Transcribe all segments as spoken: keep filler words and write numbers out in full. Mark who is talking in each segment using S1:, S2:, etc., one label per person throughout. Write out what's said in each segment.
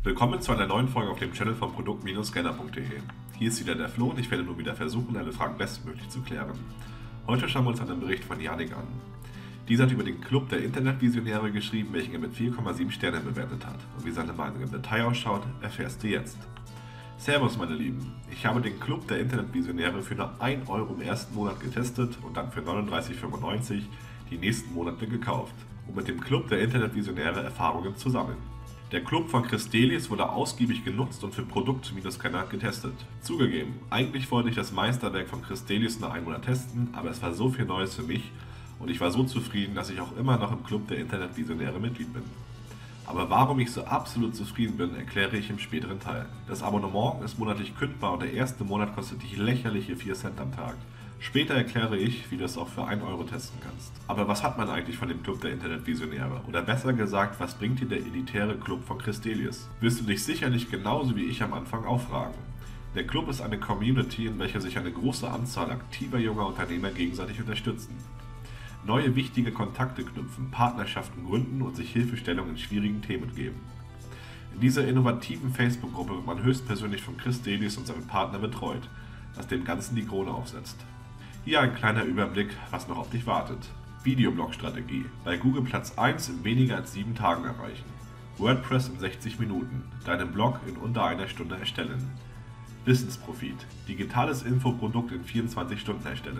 S1: Willkommen zu einer neuen Folge auf dem Channel von produkt Scanner punkt de. Hier ist wieder der Flo und ich werde nun wieder versuchen, alle Fragen bestmöglich zu klären. Heute schauen wir uns einen Bericht von Yannick an. Dieser hat über den Club der Internetvisionäre geschrieben, welchen er mit vier Komma sieben Sternen bewertet hat. Und wie seine Meinung im Detail ausschaut, erfährst du jetzt. Servus meine Lieben, ich habe den Club der Internetvisionäre für nur ein Euro im ersten Monat getestet und dann für neununddreißig Euro fünfundneunzig die nächsten Monate gekauft, um mit dem Club der Internetvisionäre Erfahrungen zu sammeln. Der Club von Chris Delius wurde ausgiebig genutzt und für produkt-scanner getestet. Zugegeben, eigentlich wollte ich das Meisterwerk von Chris Delius nur einen Monat testen, aber es war so viel Neues für mich und ich war so zufrieden, dass ich auch immer noch im Club der Internetvisionäre Mitglied bin. Aber warum ich so absolut zufrieden bin, erkläre ich im späteren Teil. Das Abonnement ist monatlich kündbar und der erste Monat kostet dich lächerliche vier Cent am Tag. Später erkläre ich, wie du es auch für ein Euro testen kannst. Aber was hat man eigentlich von dem Club der Internetvisionäre? Oder besser gesagt, was bringt dir der elitäre Club von Chris Delius? Wirst du dich sicherlich genauso wie ich am Anfang auch fragen. Der Club ist eine Community, in welcher sich eine große Anzahl aktiver junger Unternehmer gegenseitig unterstützen. Neue wichtige Kontakte knüpfen, Partnerschaften gründen und sich Hilfestellung in schwierigen Themen geben. In dieser innovativen Facebook-Gruppe wird man höchstpersönlich von Chris Delius und seinem Partner betreut, was dem Ganzen die Krone aufsetzt. Hier ein kleiner Überblick, was noch auf dich wartet. Videoblog-Strategie. Bei Google Platz eins in weniger als sieben Tagen erreichen. WordPress in sechzig Minuten. Deinen Blog in unter einer Stunde erstellen. Business-Profit. Digitales Infoprodukt in vierundzwanzig Stunden erstellen.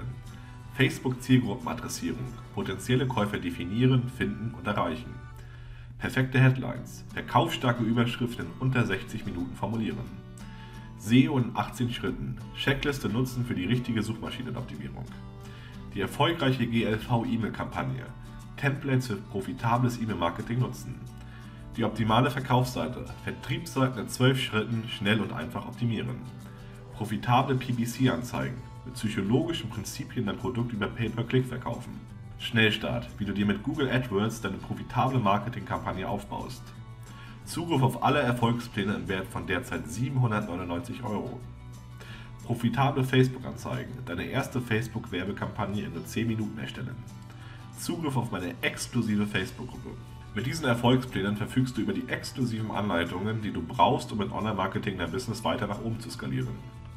S1: Facebook-Zielgruppenadressierung. Potenzielle Käufer definieren, finden und erreichen. Perfekte Headlines. Verkaufsstarke Überschriften in unter sechzig Minuten formulieren. S E O in achtzehn Schritten. Checkliste nutzen für die richtige Suchmaschinenoptimierung. Die erfolgreiche G L V-E-Mail-Kampagne. Templates für profitables E-Mail-Marketing nutzen. Die optimale Verkaufsseite. Vertriebsseiten in zwölf Schritten schnell und einfach optimieren. Profitable P P C-Anzeigen. Mit psychologischen Prinzipien dein Produkt über Pay-per-Click verkaufen. Schnellstart. Wie du dir mit Google AdWords deine profitable Marketingkampagne aufbaust. Zugriff auf alle Erfolgspläne im Wert von derzeit siebenhundertneunundneunzig Euro. Profitable Facebook-Anzeigen. Deine erste Facebook-Werbekampagne in nur zehn Minuten erstellen. Zugriff auf meine exklusive Facebook-Gruppe. Mit diesen Erfolgsplänen verfügst du über die exklusiven Anleitungen, die du brauchst, um mit Online-Marketing dein Business weiter nach oben zu skalieren.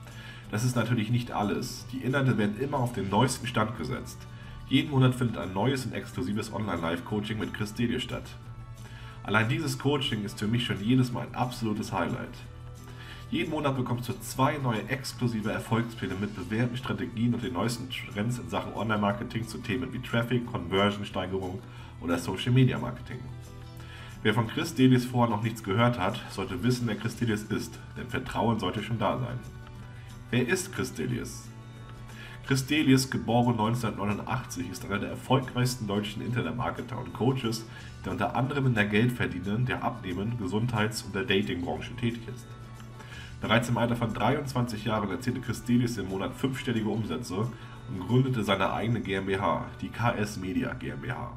S1: Das ist natürlich nicht alles. Die Inhalte werden immer auf den neuesten Stand gesetzt. Jeden Monat findet ein neues und exklusives Online-Live-Coaching mit Chris Delius statt. Allein dieses Coaching ist für mich schon jedes Mal ein absolutes Highlight. Jeden Monat bekommst du zwei neue exklusive Erfolgspläne mit bewährten Strategien und den neuesten Trends in Sachen Online-Marketing zu Themen wie Traffic, Conversion-Steigerung oder Social-Media-Marketing. Wer von Chris Delius vorher noch nichts gehört hat, sollte wissen, wer Chris Delius ist, denn Vertrauen sollte schon da sein. Wer ist Chris Delius? Chris Delius, geboren neunzehnhundertneunundachtzig, ist einer der erfolgreichsten deutschen Internetmarketer und Coaches, der unter anderem in der Geldverdienen, der Abnehmen, Gesundheits- und der Datingbranche tätig ist. Bereits im Alter von dreiundzwanzig Jahren erzielte Chris Delius im Monat fünfstellige Umsätze und gründete seine eigene GmbH, die K S Media GmbH.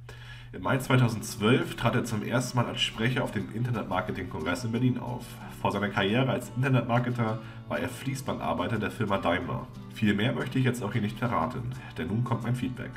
S1: Im Mai zweitausendzwölf trat er zum ersten Mal als Sprecher auf dem Internetmarketing-Kongress in Berlin auf. Vor seiner Karriere als Internetmarketer war er Fließbandarbeiter der Firma Daimler. Viel mehr möchte ich jetzt auch hier nicht verraten, denn nun kommt mein Feedback.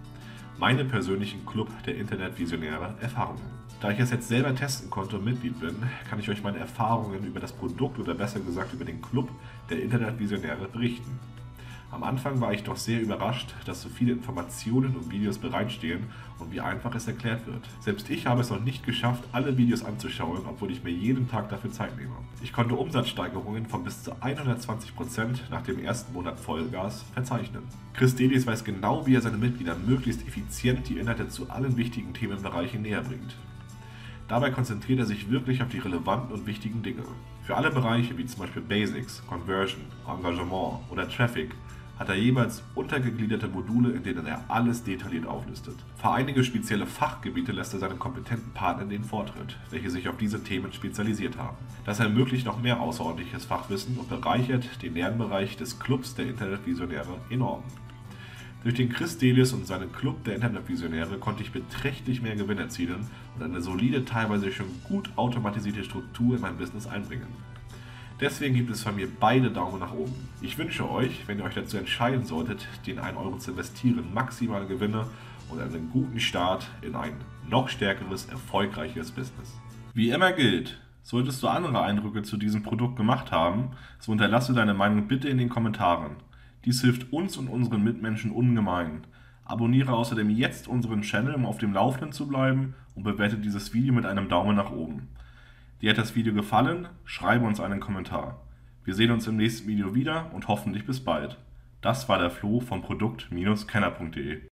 S1: Meine persönlichen Club der Internetvisionäre Erfahrungen. Da ich es jetzt selber testen konnte und Mitglied bin, kann ich euch meine Erfahrungen über das Produkt oder besser gesagt über den Club der Internetvisionäre berichten. Am Anfang war ich doch sehr überrascht, dass so viele Informationen und Videos bereitstehen und wie einfach es erklärt wird. Selbst ich habe es noch nicht geschafft, alle Videos anzuschauen, obwohl ich mir jeden Tag dafür Zeit nehme. Ich konnte Umsatzsteigerungen von bis zu hundertzwanzig Prozent nach dem ersten Monat Vollgas verzeichnen. Chris Delius weiß genau, wie er seinen Mitgliedern möglichst effizient die Inhalte zu allen wichtigen Themenbereichen näher bringt. Dabei konzentriert er sich wirklich auf die relevanten und wichtigen Dinge. Für alle Bereiche wie zum Beispiel Basics, Conversion, Engagement oder Traffic hat er jeweils untergegliederte Module, in denen er alles detailliert auflistet. Für einige spezielle Fachgebiete lässt er seinen kompetenten Partnern den Vortritt, welche sich auf diese Themen spezialisiert haben. Das ermöglicht noch mehr außerordentliches Fachwissen und bereichert den Lernbereich des Clubs der Internetvisionäre enorm. Durch den Chris Delius und seinen Club der Internetvisionäre konnte ich beträchtlich mehr Gewinn erzielen und eine solide, teilweise schon gut automatisierte Struktur in mein Business einbringen. Deswegen gibt es von mir beide Daumen nach oben. Ich wünsche euch, wenn ihr euch dazu entscheiden solltet, den einen Euro zu investieren, maximale Gewinne und einen guten Start in ein noch stärkeres, erfolgreiches Business. Wie immer gilt, Solltest du andere Eindrücke zu diesem Produkt gemacht haben, so hinterlasse deine Meinung bitte in den Kommentaren. Dies hilft uns und unseren Mitmenschen ungemein. Abonniere außerdem jetzt unseren Channel, um auf dem Laufenden zu bleiben, und bewerte dieses Video mit einem Daumen nach oben. Dir hat das Video gefallen? Schreibe uns einen Kommentar. Wir sehen uns im nächsten Video wieder und hoffentlich bis bald. Das war der Flo von produkt Bindestrich kenner punkt de.